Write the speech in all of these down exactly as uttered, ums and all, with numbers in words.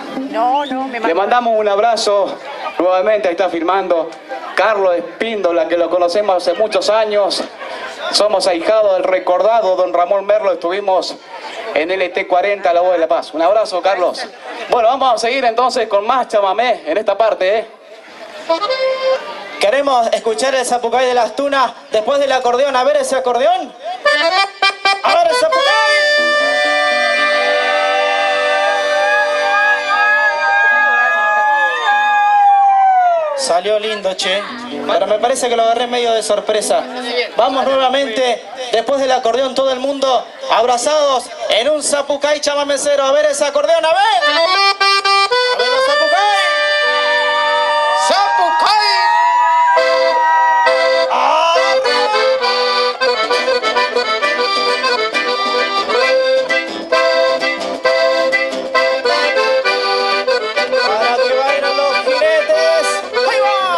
No, no, me Le mandamos un abrazo. Nuevamente ahí está filmando Carlos Espíndola, que lo conocemos hace muchos años. Somos ahijados del recordado don Ramón Merlo. Estuvimos en L T cuarenta, La Voz de la Paz. Un abrazo, Carlos. Bueno, vamos a seguir entonces con más chamamé en esta parte, ¿eh? Queremos escuchar el Zapucay de las Tunas después del acordeón. A ver ese acordeón. A ver el Zapucay. Salió lindo, che. Pero me parece que lo agarré medio de sorpresa. Vamos nuevamente, después del acordeón, todo el mundo abrazados en un Zapucay chamamecero. A ver ese acordeón, a ver. A ver el Zapucay. ¡Zapucay! ¡Ah! Para que bailen los jinetes. ¡Ahí va!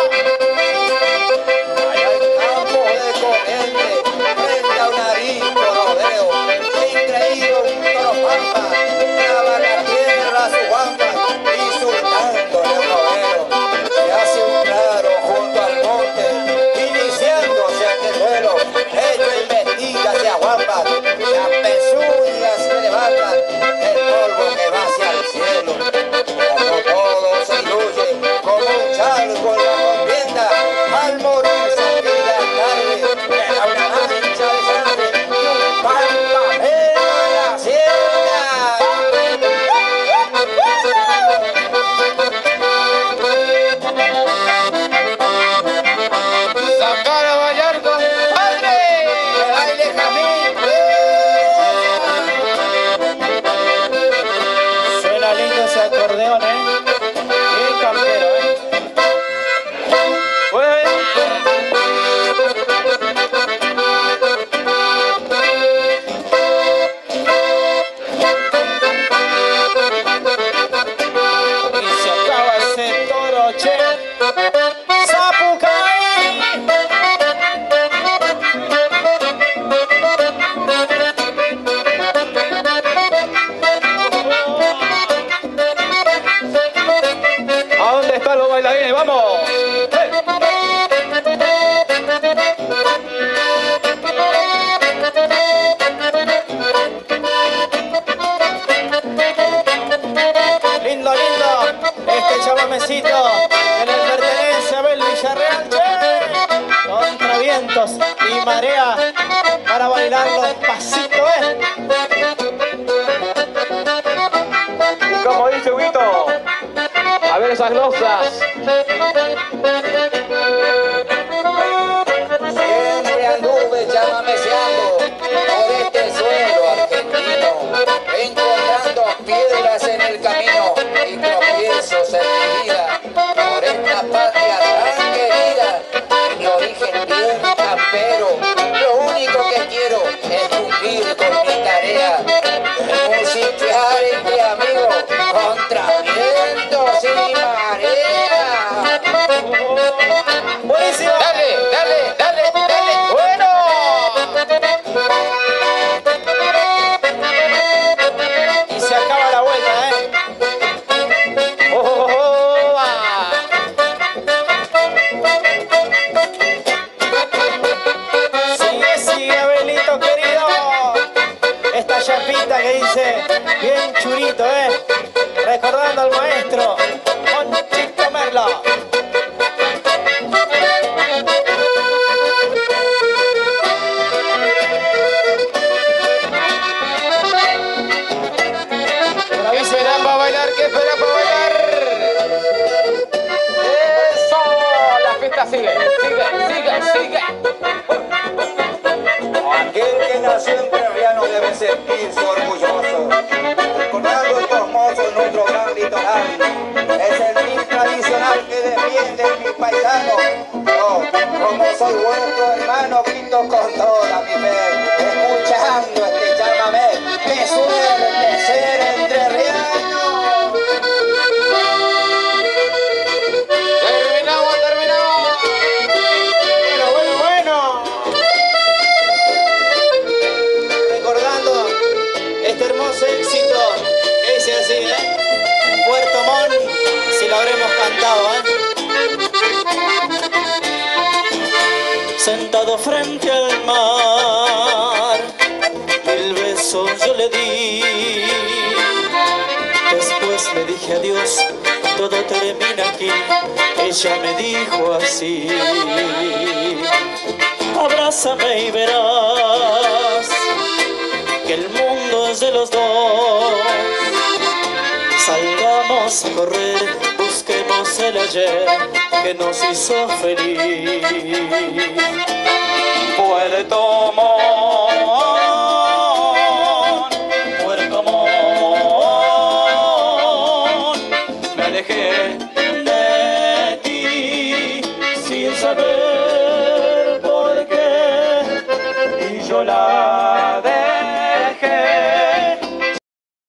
Allá en campo de corriente, frente a un arisco rodeo, increíble un toro pampa, clava la tierra a su guampa, insultándole un novero. Se hace un claro junto al monte, iniciándose aquel duelo. Ello investiga hacia guampa, las pezuñas se levantan, el polvo que va hacia el cielo. Como todo se diluye, como un charco en la contienda, al morirse aquella tarde, queda una mancha de sangre y un pampamero en la hacienda. Sacar a bailar, compadre, que baile Jamín. Suena lindo ese acordeón, ¿eh? Bien campero, ¿eh? Y se acaba ese toro, che. ¡Zapucay! ¿A dónde están los bailarines? ¡Vamos! ¡Hey! Lindo, lindo, este chamamecito que le pertenece a Abel Villarreal, che. Contra vientos y marea para bailarlo despacito, ¿eh? Y como dice Huguito, a ver esas glosas. Siempre anduve chamameceando por este suelo argentino, encontrando piedras en el camino y tropiezos en mi vida, por esta patria tan querida, mi origen bien campero. Lo único que quiero es cumplir con mi tarea, musiquear entre amigos contra vientos y marea. Buenísimo. Dale, dale, dale, dale. Bueno. Y se acaba la vuelta, ¿eh? ¡Oh, oh, oh, ah! Sigue, sigue, Abelito querido. Esta chapita que dice bien churito, ¿eh? Recordando al maestro Monchito Merlo. ¿Qué espera para bailar? ¿Qué espera para bailar? ¡Eso! La fiesta sigue, sigue, sigue, sigue. Aquel que nació entrerriano debe sentirse orgulloso, recordando estos mozos nuestro gran litoral. Es el ritmo tradicional que defiende mi paisano. Yo, como soy vuestro hermano, grito con toda mi fe, escuchando este chamamé que suele ser entrerriano. Terminamos, terminamos. Bueno, bueno, bueno. Recordando este hermoso éxito, ese así, ¿eh? Puerto sentado frente al mar. Mil besos yo le di, después le dije adiós, todo termina aquí. Ella me dijo así: abrázame y verás que el mundo es de los dos. Salgamos a correr, busquemos el ayer que nos hizo feliz. Puerto Montt, Puerto Montt, me alejé